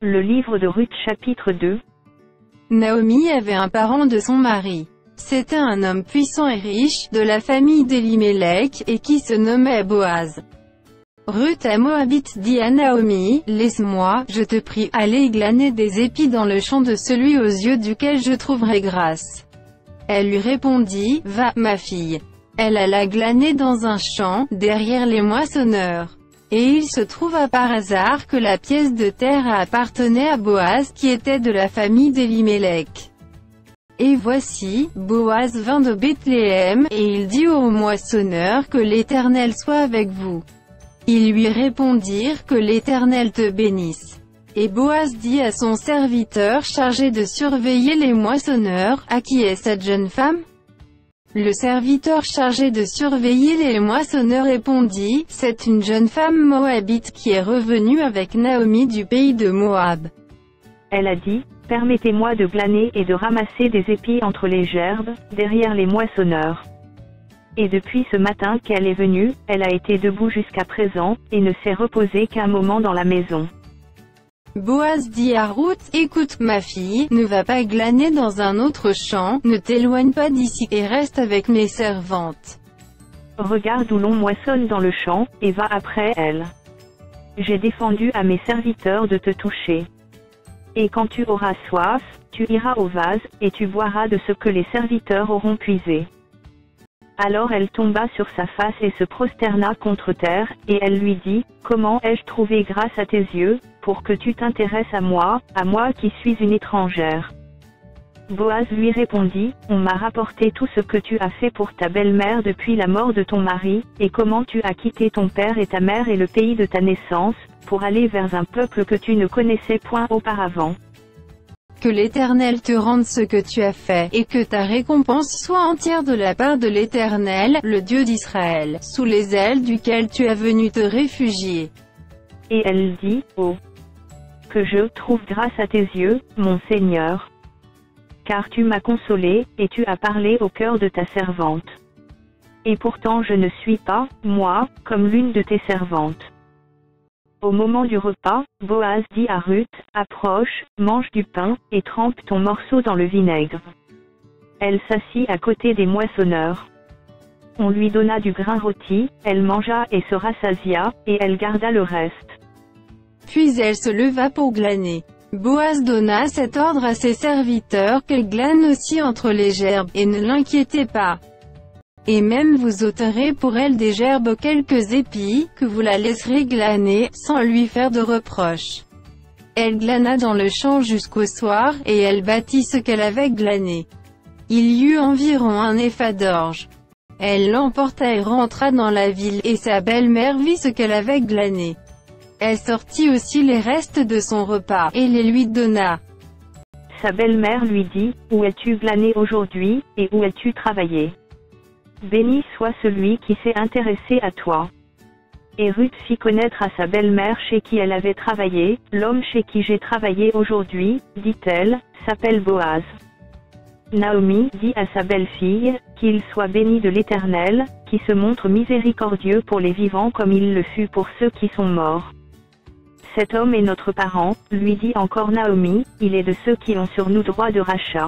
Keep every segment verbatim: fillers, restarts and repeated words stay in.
Le livre de Ruth chapitre deux. Naomi avait un parent de son mari. C'était un homme puissant et riche, de la famille d'Elimelech, et qui se nommait Boaz. Ruth la Moabite dit à Naomi, « Laisse-moi, je te prie, aller glaner des épis dans le champ de celui aux yeux duquel je trouverai grâce. » Elle lui répondit, « Va, ma fille. » Elle alla glaner dans un champ, derrière les moissonneurs. Et il se trouva par hasard que la pièce de terre appartenait à Boaz, qui était de la famille d'Elimelech. Et voici, Boaz vint de Bethléem, et il dit aux moissonneurs que l'Éternel soit avec vous. Ils lui répondirent que l'Éternel te bénisse. Et Boaz dit à son serviteur chargé de surveiller les moissonneurs, « À qui est cette jeune femme ?» Le serviteur chargé de surveiller les moissonneurs répondit, « C'est une jeune femme moabite qui est revenue avec Naomi du pays de Moab. » Elle a dit, « Permettez-moi de glaner et de ramasser des épis entre les gerbes, derrière les moissonneurs. » Et depuis ce matin qu'elle est venue, elle a été debout jusqu'à présent, et ne s'est reposée qu'un moment dans la maison. Boaz dit à Ruth, « Écoute, ma fille, ne va pas glaner dans un autre champ, ne t'éloigne pas d'ici, et reste avec mes servantes. Regarde où l'on moissonne dans le champ, et va après elles. J'ai défendu à mes serviteurs de te toucher. Et quand tu auras soif, tu iras au vase, et tu boiras de ce que les serviteurs auront puisé. » Alors elle tomba sur sa face et se prosterna contre terre, et elle lui dit, « Comment ai-je trouvé grâce à tes yeux, pour que tu t'intéresses à moi, à moi qui suis une étrangère ?» Boaz lui répondit, « On m'a rapporté tout ce que tu as fait pour ta belle-mère depuis la mort de ton mari, et comment tu as quitté ton père et ta mère et le pays de ta naissance, pour aller vers un peuple que tu ne connaissais point auparavant. Que l'Éternel te rende ce que tu as fait, et que ta récompense soit entière de la part de l'Éternel, le Dieu d'Israël, sous les ailes duquel tu es venu te réfugier. » Et elle dit, « Oh, que je trouve grâce à tes yeux, mon Seigneur. Car tu m'as consolé, et tu as parlé au cœur de ta servante. Et pourtant je ne suis pas, moi, comme l'une de tes servantes. » Au moment du repas, Boaz dit à Ruth, « Approche, mange du pain, et trempe ton morceau dans le vinaigre. » Elle s'assit à côté des moissonneurs. On lui donna du grain rôti, elle mangea et se rassasia, et elle garda le reste. Puis elle se leva pour glaner. Boaz donna cet ordre à ses serviteurs qu'elle glane aussi entre les gerbes, et ne l'inquiétez pas. Et même vous ôterez pour elle des gerbes quelques épis, que vous la laisserez glaner, sans lui faire de reproches. Elle glana dans le champ jusqu'au soir, et elle bâtit ce qu'elle avait glané. Il y eut environ un épha d'orge. Elle l'emporta et rentra dans la ville, et sa belle-mère vit ce qu'elle avait glané. Elle sortit aussi les restes de son repas, et les lui donna. Sa belle-mère lui dit, « Où as-tu glané aujourd'hui, et où as-tu travaillé ? Béni soit celui qui s'est intéressé à toi. » Et Ruth fit connaître à sa belle-mère chez qui elle avait travaillé, « L'homme chez qui j'ai travaillé aujourd'hui, dit-elle, s'appelle Boaz. » Naomi dit à sa belle-fille, « Qu'il soit béni de l'Éternel, qui se montre miséricordieux pour les vivants comme il le fut pour ceux qui sont morts. » Cet homme est notre parent, lui dit encore Naomi, il est de ceux qui ont sur nous droit de rachat.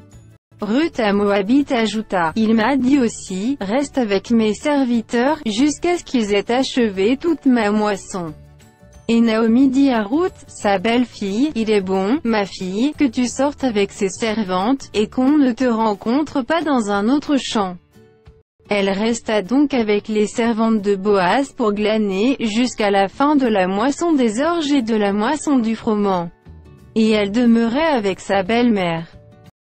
Ruth la Moabite ajouta, « Il m'a dit aussi, reste avec mes serviteurs, jusqu'à ce qu'ils aient achevé toute ma moisson. » Et Naomi dit à Ruth, sa belle-fille, « Il est bon, ma fille, que tu sortes avec ses servantes, et qu'on ne te rencontre pas dans un autre champ. » Elle resta donc avec les servantes de Boaz pour glaner, jusqu'à la fin de la moisson des orges et de la moisson du froment. Et elle demeurait avec sa belle-mère.